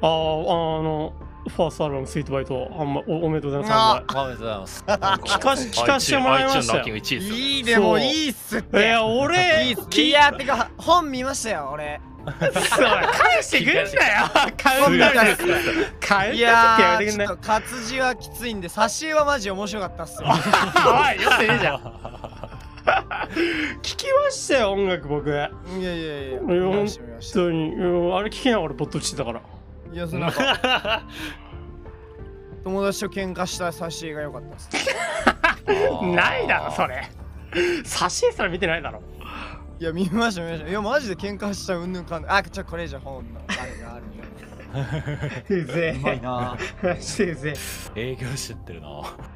ファーストアルバムスイートバイト、おめでとうございます。 おめでとうございます。 聞かしてもらいましたよ。 いいでもいいっすって。 俺、 いや、てか、本見ましたよ、俺。 返してくんなよ。買うんだよ。買うんだよ。 ちょっと活字はきついんで、挿絵はマジ面白かったっすよ。 おい、よってねえじゃん。聞きましたよ、音楽僕。いやいやいやいや、 本当に、あれ聞きながらぼっとしてたから。 いや、なんか友達と喧嘩した挿絵が良かったっす。 ないだろ、それ。挿絵すら見てないだろ。 いや、見ました見ました。いや、マジで喧嘩したうんぬんかんぬん。これじゃ本のあれがあるよ。 うぜえ。 うまいな。 うぜえ。 営業してってるな。